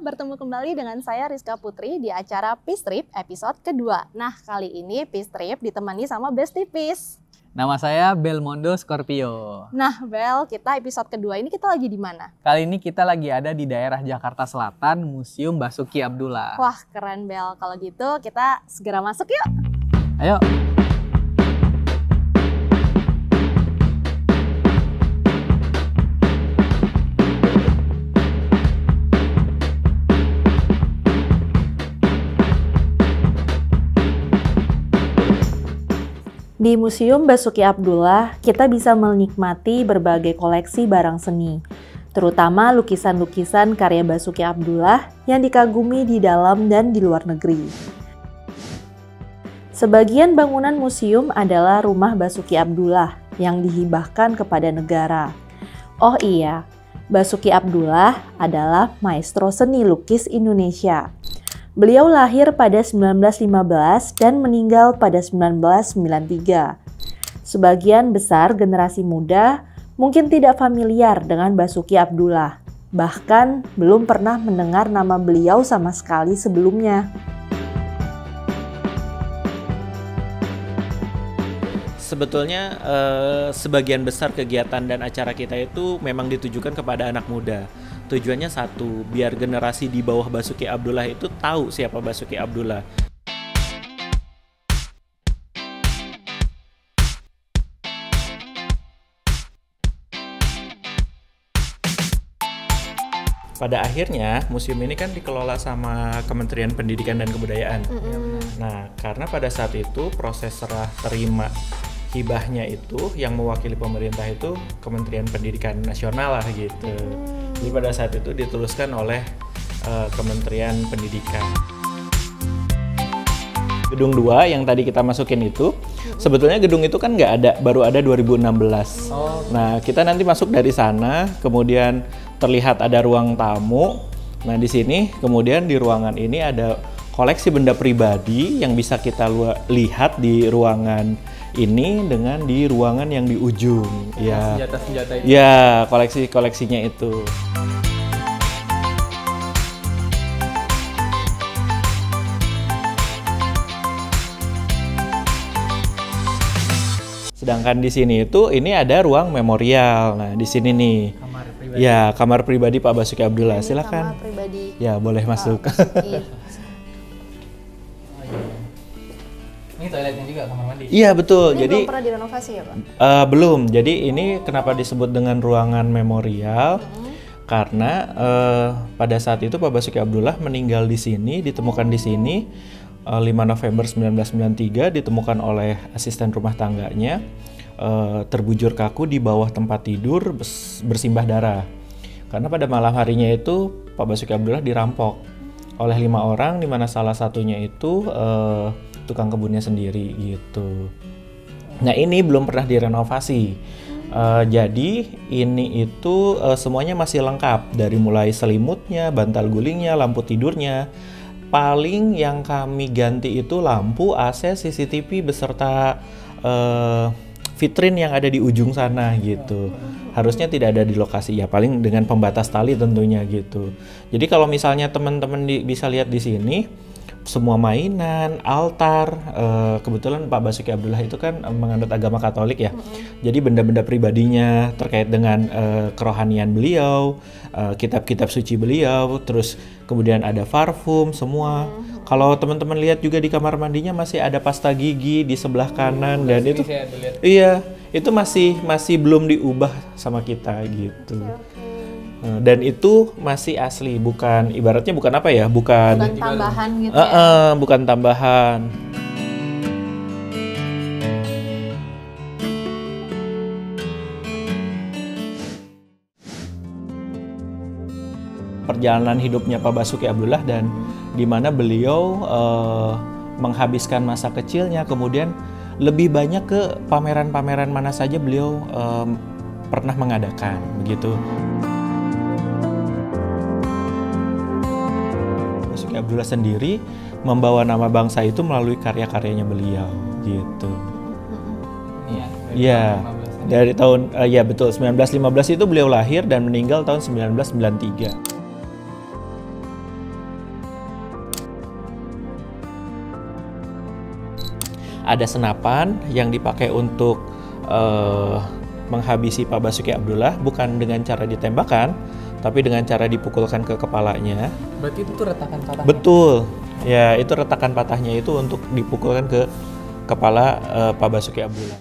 bertemu kembali dengan saya Rizka Putri di acara Peace Trip episode kedua. Nah, kali ini Peace Trip ditemani sama Besti Peace. Nama saya Belmondo Scorpio. Nah, Bel, kita episode kedua ini kita lagi di mana? Kali ini kita lagi ada di daerah Jakarta Selatan, Museum Basuki Abdullah. Wah, keren Bel. Kalau gitu kita segera masuk yuk. Ayo. Di Museum Basuki Abdullah, kita bisa menikmati berbagai koleksi barang seni, terutama lukisan-lukisan karya Basuki Abdullah yang dikagumi di dalam dan di luar negeri. Sebagian bangunan museum adalah rumah Basuki Abdullah yang dihibahkan kepada negara. Oh iya, Basuki Abdullah adalah maestro seni lukis Indonesia. Beliau lahir pada 1915 dan meninggal pada 1993. Sebagian besar generasi muda mungkin tidak familiar dengan Basuki Abdullah, bahkan belum pernah mendengar nama beliau sama sekali sebelumnya. Sebetulnya sebagian besar kegiatan dan acara kita itu memang ditujukan kepada anak muda. Tujuannya satu, biar generasi di bawah Basuki Abdullah itu tahu siapa Basuki Abdullah. Pada akhirnya, museum ini kan dikelola sama Kementerian Pendidikan dan Kebudayaan. Nah, karena pada saat itu proses serah terima hibahnya itu yang mewakili pemerintah itu Kementerian Pendidikan Nasional lah gitu. Jadi pada saat itu dituliskan oleh Kementerian Pendidikan. Gedung 2 yang tadi kita masukin itu, sebetulnya gedung itu kan nggak ada, baru ada 2016. Nah, kita nanti masuk dari sana, kemudian terlihat ada ruang tamu. Nah, di sini kemudian di ruangan ini ada koleksi benda pribadi yang bisa kita lihat di ruangan ini dengan di ruangan yang di ujung. Ya, Senjata-senjata itu. ya, koleksinya itu. Sedangkan di sini itu ini ada ruang memorial. Nah, di sini nih. Kamar pribadi. Ya, kamar pribadi Pak Basuki Abdullah. Silakan. Kamar pribadi. Ya, boleh masuk. Ini toiletnya juga, kamar mandi. Iya, betul. Ini Jadi belum pernah direnovasi ya, Pak? belum. Jadi ini kenapa disebut dengan ruangan memorial? Karena pada saat itu Pak Basuki Abdullah meninggal di sini, ditemukan di sini 5 November 1993, ditemukan oleh asisten rumah tangganya terbujur kaku di bawah tempat tidur bersimbah darah. Karena pada malam harinya itu Pak Basuki Abdullah dirampok oleh 5 orang, di mana salah satunya itu tukang kebunnya sendiri gitu. Nah, ini belum pernah direnovasi. Jadi ini itu semuanya masih lengkap, dari mulai selimutnya, bantal gulingnya, lampu tidurnya. Paling yang kami ganti itu lampu, AC, CCTV beserta vitrin yang ada di ujung sana gitu. Harusnya tidak ada di lokasi, ya paling dengan pembatas tali tentunya gitu. Jadi kalau misalnya teman-teman bisa lihat di sini, semua mainan, altar, kebetulan Pak Basuki Abdullah itu kan menganut agama Katolik ya. Jadi benda-benda pribadinya terkait dengan kerohanian beliau, kitab-kitab suci beliau, terus kemudian ada parfum semua. Kalau teman-teman lihat juga di kamar mandinya masih ada pasta gigi di sebelah kanan, dan itu iya, itu masih belum diubah sama kita gitu. Dan itu masih asli, bukan ibaratnya bukan apa ya, bukan tambahan gitu ya? Bukan tambahan. Perjalanan hidupnya Pak Basuki Abdullah dan di mana beliau menghabiskan masa kecilnya, kemudian lebih banyak ke pameran-pameran mana saja beliau pernah mengadakan begitu. Basuki Abdullah sendiri membawa nama bangsa itu melalui karya-karyanya beliau gitu. Iya. Dari tahun ya betul 1915 itu beliau lahir dan meninggal tahun 1993. ada senapan yang dipakai untuk menghabisi Pak Basuki Abdullah, bukan dengan cara ditembakkan, tapi dengan cara dipukulkan ke kepalanya. Berarti itu tuh retakan patahnya? Betul, ya itu retakan patahnya itu untuk dipukulkan ke kepala Pak Basuki Abdullah.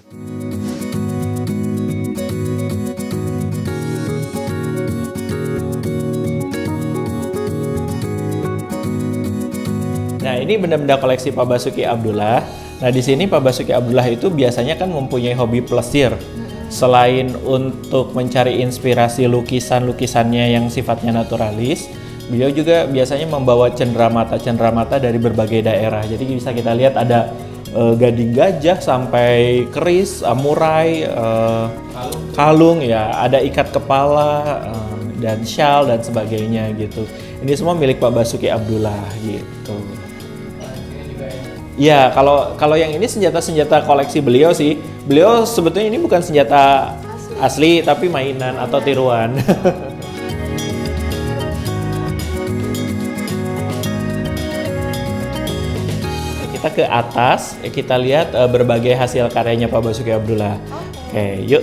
Nah, ini benda-benda koleksi Pak Basuki Abdullah. Nah, di sini Pak Basuki Abdullah itu biasanya kan mempunyai hobi plesir. Selain untuk mencari inspirasi lukisan-lukisannya yang sifatnya naturalis, beliau juga biasanya membawa cenderamata dari berbagai daerah. Jadi bisa kita lihat ada gading gajah sampai keris, samurai, kalung ya, ada ikat kepala dan shawl dan sebagainya gitu. Ini semua milik Pak Basuki Abdullah gitu. Ya, kalau yang ini senjata-senjata koleksi beliau sih. Beliau sebetulnya ini bukan senjata asli tapi mainan atau tiruan. Kita ke atas, kita lihat berbagai hasil karyanya Pak Basuki Abdullah. Oke, yuk.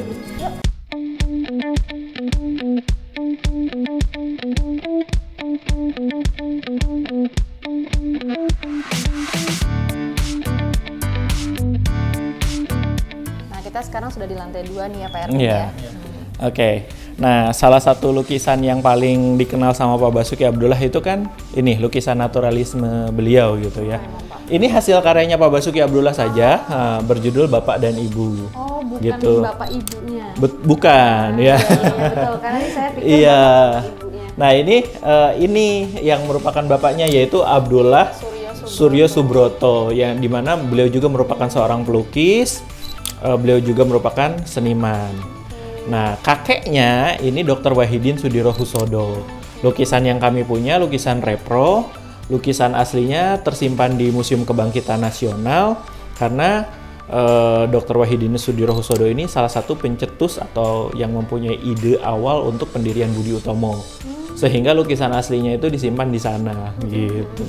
Kita sekarang sudah di lantai 2 nih ya Pak Erwin ya. Oke. Nah, salah satu lukisan yang paling dikenal sama Pak Basuki Abdullah itu kan ini lukisan naturalisme beliau gitu ya. Ini hasil karyanya Pak Basuki Abdullah saja, berjudul Bapak dan Ibu. Oh, bukan gitu. Bapak Ibunya. Bukan ya. Iya, betul. Karena saya pikir iya. Bapak Ibunya. Nah, ini yang merupakan bapaknya yaitu Abdullah Suryo Subroto, yang dimana beliau juga merupakan seorang pelukis. Beliau juga merupakan seniman. Nah, kakeknya ini Dr. Wahidin Sudirohusodo. Lukisan yang kami punya, lukisan repro, lukisan aslinya tersimpan di Museum Kebangkitan Nasional karena Dr. Wahidin Sudirohusodo ini salah satu pencetus atau yang mempunyai ide awal untuk pendirian Budi Utomo. Sehingga lukisan aslinya itu disimpan di sana gitu.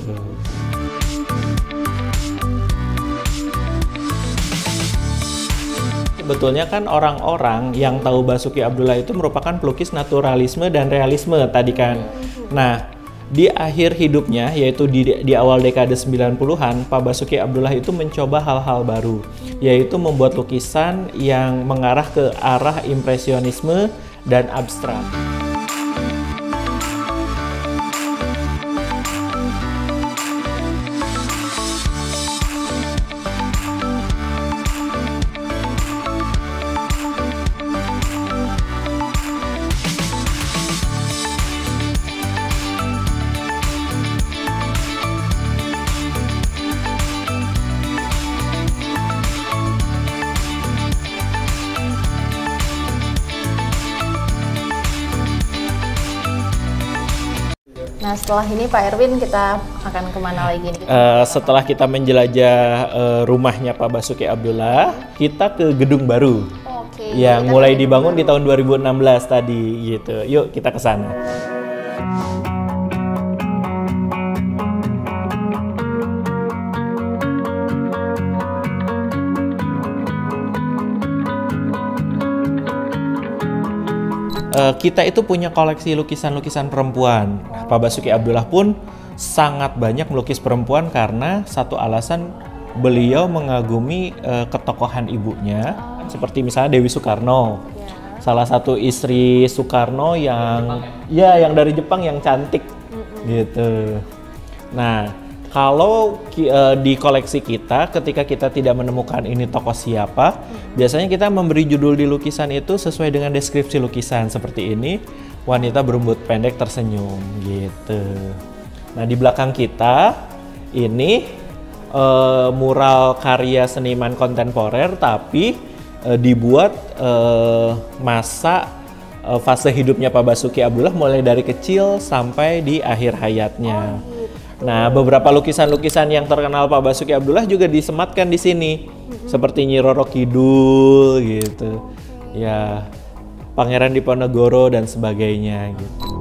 Sebetulnya kan orang-orang yang tahu Basuki Abdullah itu merupakan pelukis naturalisme dan realisme tadi kan. Nah, di akhir hidupnya yaitu di awal dekade 90-an, Pak Basuki Abdullah itu mencoba hal-hal baru, yaitu membuat lukisan yang mengarah ke arah impresionisme dan abstrak. Nah, setelah ini Pak Erwin kita akan kemana lagi nih? Setelah kita menjelajah rumahnya Pak Basuki Abdullah, kita ke gedung baru. Oke. Yang mulai dibangun di tahun 2016 tadi gitu. Yuk kita ke sana. Kita itu punya koleksi lukisan-lukisan perempuan. Pak Basuki Abdullah pun sangat banyak melukis perempuan karena satu alasan beliau mengagumi ketokohan ibunya, seperti misalnya Dewi Soekarno, salah satu istri Soekarno yang dari Jepang yang cantik gitu. Nah, kalau di koleksi kita, ketika kita tidak menemukan ini tokoh siapa, biasanya kita memberi judul di lukisan itu sesuai dengan deskripsi lukisan seperti ini, wanita berambut pendek tersenyum gitu. Nah, di belakang kita ini mural karya seniman kontemporer tapi dibuat masa fase hidupnya Pak Basuki Abdullah mulai dari kecil sampai di akhir hayatnya. Nah, beberapa lukisan-lukisan yang terkenal Pak Basuki Abdullah juga disematkan di sini, seperti Nyi Roro Kidul gitu, ya Pangeran Diponegoro dan sebagainya gitu.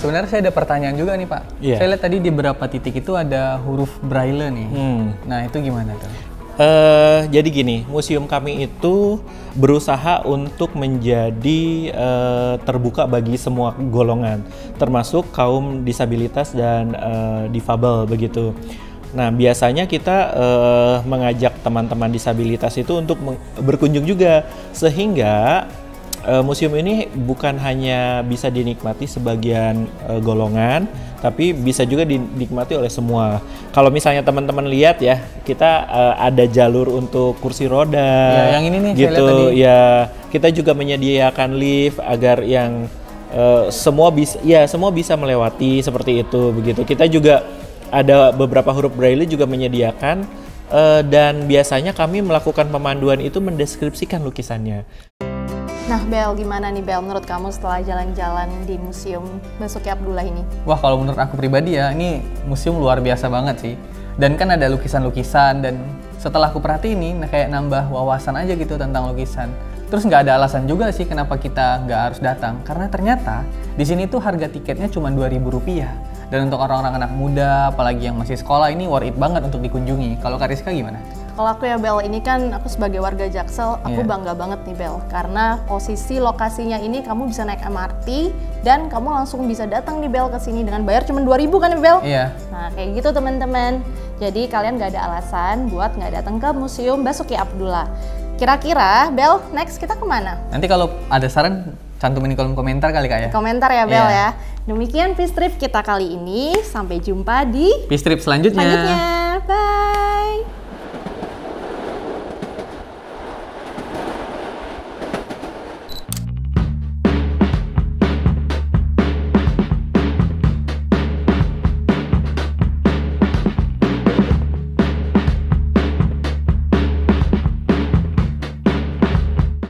sebenarnya saya ada pertanyaan juga nih Pak. Iya. Saya lihat tadi di beberapa titik itu ada huruf Braille nih. Nah itu gimana tuh? Jadi gini, museum kami itu berusaha untuk menjadi terbuka bagi semua golongan, termasuk kaum disabilitas dan difabel begitu. Nah, biasanya kita mengajak teman-teman disabilitas itu untuk berkunjung juga, sehingga museum ini bukan hanya bisa dinikmati sebagian golongan, tapi bisa juga dinikmati oleh semua. Kalau misalnya teman-teman lihat ya, kita ada jalur untuk kursi roda, Ya, yang ini nih, gitu saya lihat tadi. ya. Kita juga menyediakan lift agar yang semua bisa melewati seperti itu begitu. Kita juga ada beberapa huruf Braille juga menyediakan dan biasanya kami melakukan pemanduan itu mendeskripsikan lukisannya. Nah Bel, gimana nih Bel menurut kamu setelah jalan-jalan di Museum Basuki Abdullah ini? Wah kalau menurut aku pribadi ya, ini museum luar biasa banget sih. Dan kan ada lukisan-lukisan dan setelah aku perhatiin nih, kayak nambah wawasan aja gitu tentang lukisan. Terus nggak ada alasan juga sih kenapa kita nggak harus datang. Karena ternyata di sini tuh harga tiketnya cuma Rp2.000. Dan untuk orang-orang anak muda, apalagi yang masih sekolah, ini worth it banget untuk dikunjungi. Kalau Kariska gimana? Kalau aku ya Bel, ini kan aku sebagai warga Jaksel, aku Iya. bangga banget nih Bel. Karena posisi lokasinya ini kamu bisa naik MRT dan kamu langsung bisa datang nih Bel ke sini dengan bayar cuma 2.000 kan ya Bel? Iya. Nah kayak gitu teman-teman. Jadi kalian gak ada alasan buat nggak datang ke Museum Basuki Abdullah. Kira-kira Bel, next kita kemana? Nanti kalau ada saran, cantumin di kolom komentar kali Kak ya. Komentar ya Bel Iya. ya. Demikian Fish Trip kita kali ini. Sampai jumpa di Peace trip selanjutnya. selanjutnya.